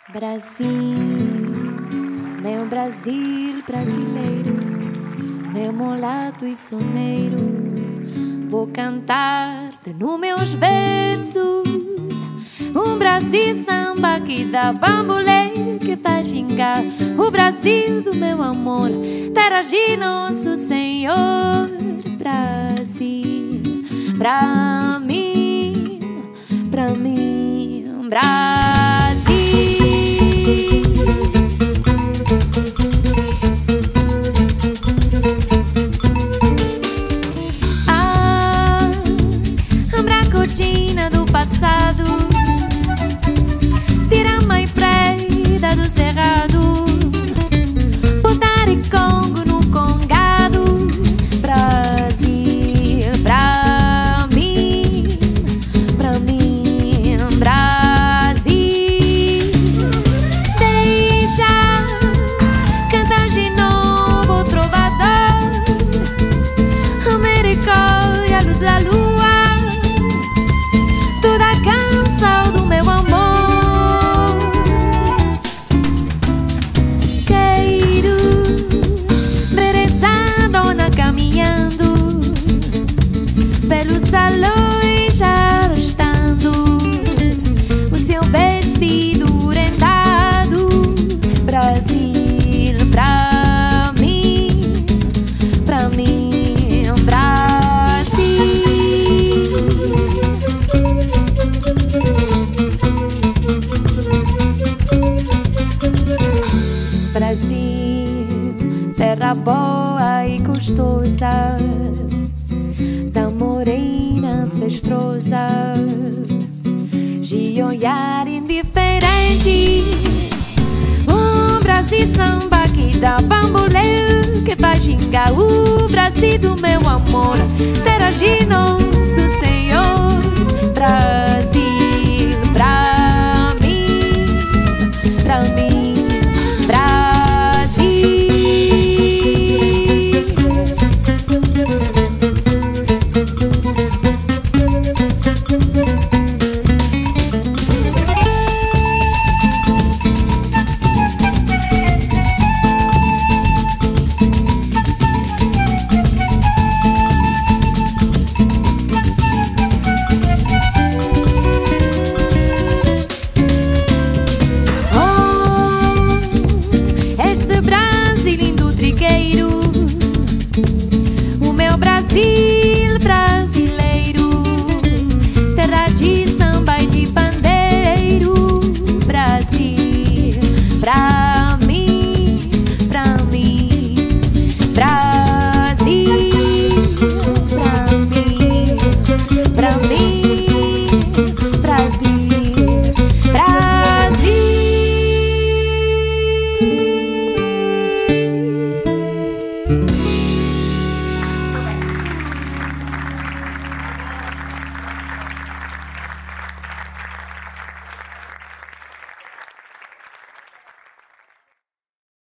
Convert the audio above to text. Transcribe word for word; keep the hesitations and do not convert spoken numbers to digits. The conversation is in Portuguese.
Brasil, meu Brasil brasileiro, meu mulato e soneiro, vou cantar-te nos meus versos um Brasil samba que dá bambolê, que faz gingar o Brasil do meu amor, terra de nosso Senhor. Brasil, pra mim, pra mim, Brasil. Ah, lembra a cortina do passado, tira a mãe preta do cerrado, botar e Congo no congado. Brasil, pra mim, pra mim, Brasil. Deixa cantar de novo o trovador, América e a luz da lua, toda a canção do meu amor. Quero ver essa dona caminhando pelos salões, arrastando o seu vestido rendado. Brasil, pra mim, pra mim, Brasil. Brasil, terra boa e gostosa, da morena ancestrosa, de olhar indiferente, um Brasil samba que dá bambolê, que faz gingar o Brasil do meu amor, terra de nós.